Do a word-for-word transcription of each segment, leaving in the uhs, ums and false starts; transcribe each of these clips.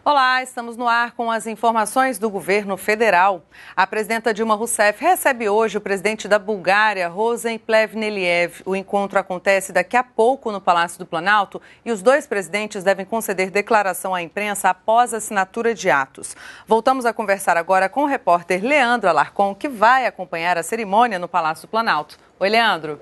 Olá, estamos no ar com as informações do governo federal. A presidenta Dilma Rousseff recebe hoje o presidente da Bulgária, Rosen Plevneliev. O encontro acontece daqui a pouco no Palácio do Planalto e os dois presidentes devem conceder declaração à imprensa após a assinatura de atos. Voltamos a conversar agora com o repórter Leandro Alarcon, que vai acompanhar a cerimônia no Palácio do Planalto. Oi, Leandro.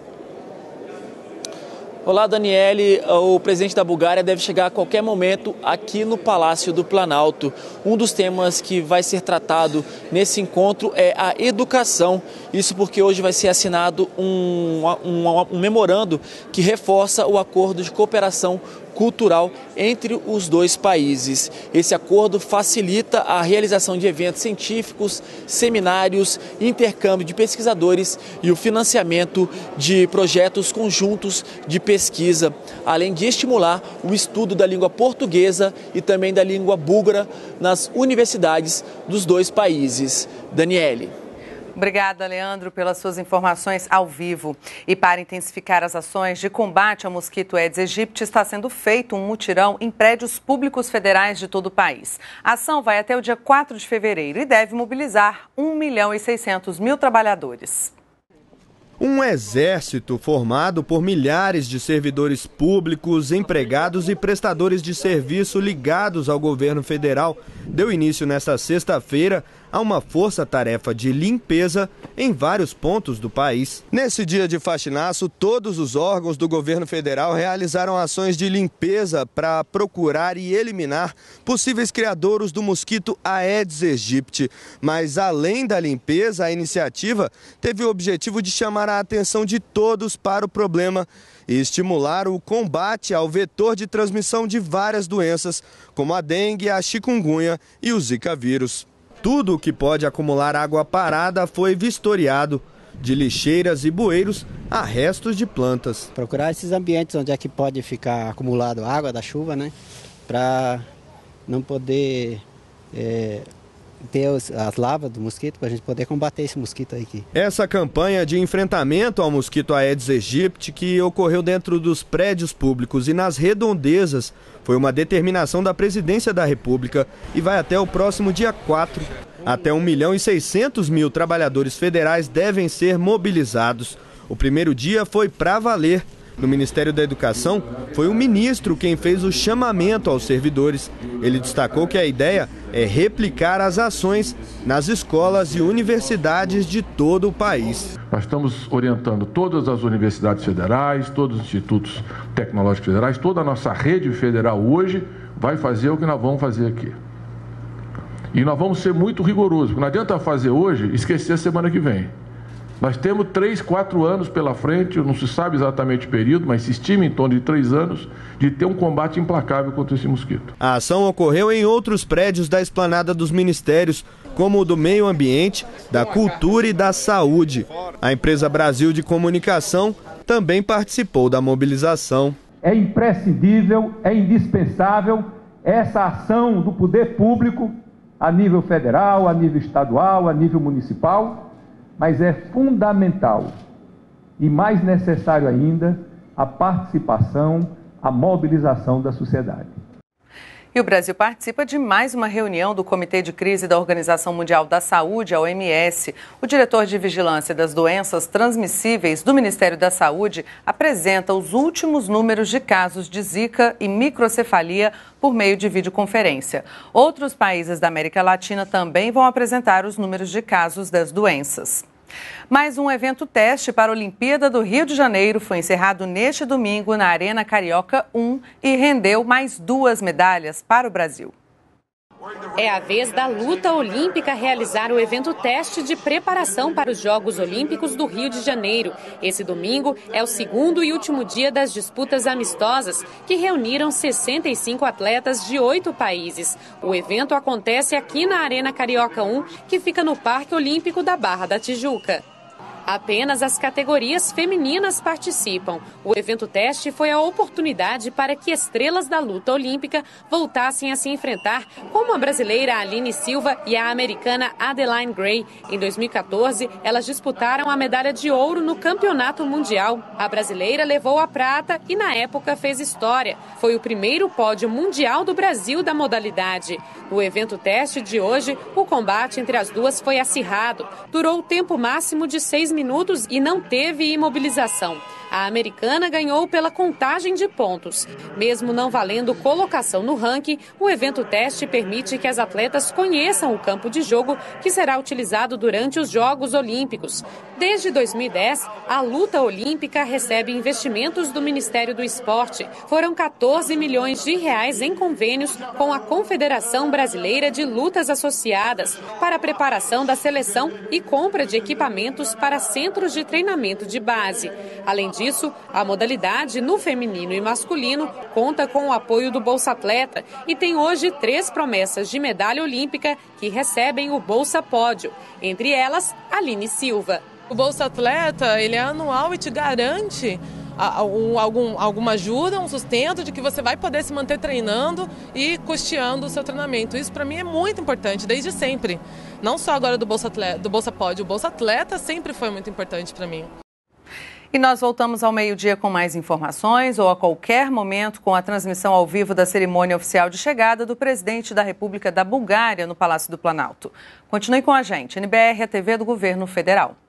Olá, Daniele. O presidente da Bulgária deve chegar a qualquer momento aqui no Palácio do Planalto. Um dos temas que vai ser tratado nesse encontro é a educação. Isso porque hoje vai ser assinado um, um, um memorando que reforça o acordo de cooperação cultural entre os dois países. Esse acordo facilita a realização de eventos científicos, seminários, intercâmbio de pesquisadores e o financiamento de projetos conjuntos de pesquisa, além de estimular o estudo da língua portuguesa e também da língua búlgara nas universidades dos dois países. Daniele. Obrigada, Leandro, pelas suas informações ao vivo. E para intensificar as ações de combate ao mosquito Aedes aegypti, está sendo feito um mutirão em prédios públicos federais de todo o país. A ação vai até o dia quatro de fevereiro e deve mobilizar um milhão e seiscentos mil trabalhadores. Um exército formado por milhares de servidores públicos, empregados e prestadores de serviço ligados ao governo federal deu início nesta sexta-feira a uma força-tarefa de limpeza em vários pontos do país. Nesse dia de faxinaço, todos os órgãos do governo federal realizaram ações de limpeza para procurar e eliminar possíveis criadouros do mosquito Aedes aegypti. Mas, além da limpeza, a iniciativa teve o objetivo de chamar a atenção de todos para o problema e estimular o combate ao vetor de transmissão de várias doenças, como a dengue, a chikungunya e o zika vírus. Tudo o que pode acumular água parada foi vistoriado, de lixeiras e bueiros a restos de plantas. Procurar esses ambientes onde é que pode ficar acumulado água da chuva, né? Para não poder é, ter os, as lavas do mosquito, para a gente poder combater esse mosquito aí aqui. Essa campanha de enfrentamento ao mosquito Aedes aegypti, que ocorreu dentro dos prédios públicos e nas redondezas, foi uma determinação da Presidência da República e vai até o próximo dia quatro. Até um milhão e seiscentos mil trabalhadores federais devem ser mobilizados. O primeiro dia foi para valer. No Ministério da Educação, foi o ministro quem fez o chamamento aos servidores. Ele destacou que a ideia é replicar as ações nas escolas e universidades de todo o país. Nós estamos orientando todas as universidades federais, todos os institutos tecnológicos federais, toda a nossa rede federal hoje vai fazer o que nós vamos fazer aqui. E nós vamos ser muito rigorosos, porque não adianta fazer hoje e esquecer a semana que vem. Nós temos três, quatro anos pela frente, não se sabe exatamente o período, mas se estima em torno de três anos de ter um combate implacável contra esse mosquito. A ação ocorreu em outros prédios da esplanada dos ministérios, como o do Meio Ambiente, da Cultura e da Saúde. A empresa Brasil de Comunicação também participou da mobilização. É imprescindível, é indispensável essa ação do poder público a nível federal, a nível estadual, a nível municipal, mas é fundamental e mais necessário ainda a participação, a mobilização da sociedade. E o Brasil participa de mais uma reunião do Comitê de Crise da Organização Mundial da Saúde, a O M S. O diretor de Vigilância das Doenças Transmissíveis do Ministério da Saúde apresenta os últimos números de casos de Zika e microcefalia por meio de videoconferência. Outros países da América Latina também vão apresentar os números de casos das doenças. Mais um evento teste para a Olimpíada do Rio de Janeiro foi encerrado neste domingo na Arena Carioca um e rendeu mais duas medalhas para o Brasil. É a vez da luta olímpica realizar o evento teste de preparação para os Jogos Olímpicos do Rio de Janeiro. Esse domingo é o segundo e último dia das disputas amistosas, que reuniram sessenta e cinco atletas de oito países. O evento acontece aqui na Arena Carioca um, que fica no Parque Olímpico da Barra da Tijuca. Apenas as categorias femininas participam. O evento teste foi a oportunidade para que estrelas da luta olímpica voltassem a se enfrentar, como a brasileira Aline Silva e a americana Adeline Gray. Em dois mil e quatorze, elas disputaram a medalha de ouro no Campeonato Mundial. A brasileira levou a prata e, na época, fez história. Foi o primeiro pódio mundial do Brasil da modalidade. No evento teste de hoje, o combate entre as duas foi acirrado. Durou o tempo máximo de seis minutos e não teve imobilização. A americana ganhou pela contagem de pontos. Mesmo não valendo colocação no ranking, o evento teste permite que as atletas conheçam o campo de jogo que será utilizado durante os Jogos Olímpicos. Desde dois mil e dez, a luta olímpica recebe investimentos do Ministério do Esporte. Foram quatorze milhões de reais em convênios com a Confederação Brasileira de Lutas Associadas para a preparação da seleção e compra de equipamentos para centros de treinamento de base. Além disso, a modalidade no feminino e masculino conta com o apoio do Bolsa Atleta e tem hoje três promessas de medalha olímpica que recebem o Bolsa Pódio, entre elas, Aline Silva. O Bolsa Atleta, ele é anual e te garante um, algum, alguma ajuda, um sustento de que você vai poder se manter treinando e custeando o seu treinamento. Isso para mim é muito importante, desde sempre. Não só agora do Bolsa Atleta, do Bolsa Pódio, o Bolsa Atleta sempre foi muito importante para mim. E nós voltamos ao meio-dia com mais informações ou a qualquer momento com a transmissão ao vivo da cerimônia oficial de chegada do presidente da República da Bulgária no Palácio do Planalto. Continue com a gente, N B R, a T V do Governo Federal.